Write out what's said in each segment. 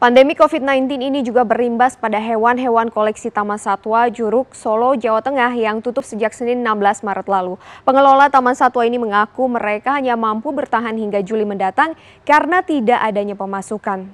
Pandemi COVID-19 ini juga berimbas pada hewan-hewan koleksi Taman Satwa Juruk, Solo, Jawa Tengah yang tutup sejak Senin 16 Maret lalu. Pengelola Taman Satwa ini mengaku mereka hanya mampu bertahan hingga Juli mendatang karena tidak adanya pemasukan.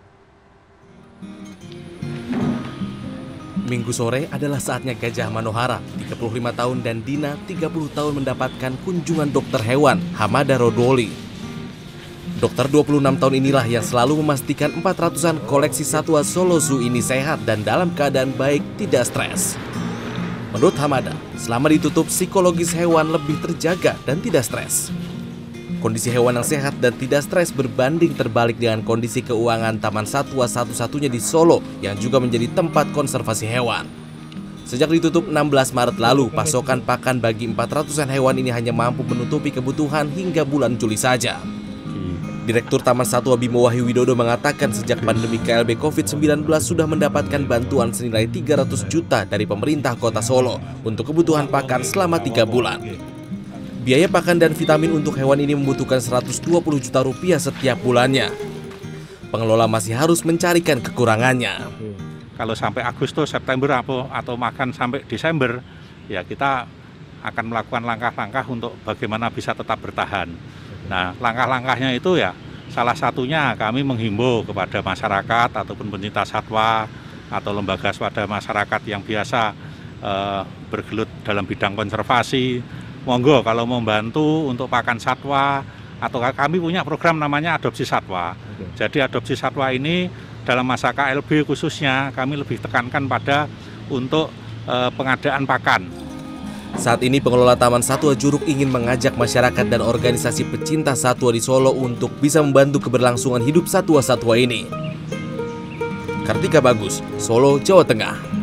Minggu sore adalah saatnya Gajah Manohara, 35 tahun, dan Dina, 30 tahun mendapatkan kunjungan dokter hewan, Hamada Rodoli. Dokter 26 tahun inilah yang selalu memastikan 400-an koleksi satwa Solo Zoo ini sehat dan dalam keadaan baik, tidak stres. Menurut Hamada, selama ditutup psikologis hewan lebih terjaga dan tidak stres. Kondisi hewan yang sehat dan tidak stres berbanding terbalik dengan kondisi keuangan Taman Satwa satu-satunya di Solo yang juga menjadi tempat konservasi hewan. Sejak ditutup 16 Maret lalu, pasokan pakan bagi 400-an hewan ini hanya mampu menutupi kebutuhan hingga bulan Juli saja. Direktur Taman Satwa Bimo Wahyu Widodo mengatakan sejak pandemi KLB COVID-19 sudah mendapatkan bantuan senilai 300 juta dari pemerintah kota Solo untuk kebutuhan pakan selama 3 bulan. Biaya pakan dan vitamin untuk hewan ini membutuhkan 120 juta rupiah setiap bulannya. Pengelola masih harus mencarikan kekurangannya. Kalau sampai Agustus, September atau makan sampai Desember, ya kita akan melakukan langkah-langkah untuk bagaimana bisa tetap bertahan. Nah, langkah-langkahnya itu ya salah satunya kami menghimbau kepada masyarakat ataupun pencinta satwa atau lembaga swadaya masyarakat yang biasa bergelut dalam bidang konservasi. Monggo kalau mau bantu untuk pakan satwa, atau kami punya program namanya adopsi satwa. Jadi adopsi satwa ini dalam masa KLB khususnya kami lebih tekankan pada untuk pengadaan pakan. Saat ini pengelola Taman Satwa Juruk ingin mengajak masyarakat dan organisasi pecinta satwa di Solo untuk bisa membantu keberlangsungan hidup satwa-satwa ini. Kartika Bagus, Solo, Jawa Tengah.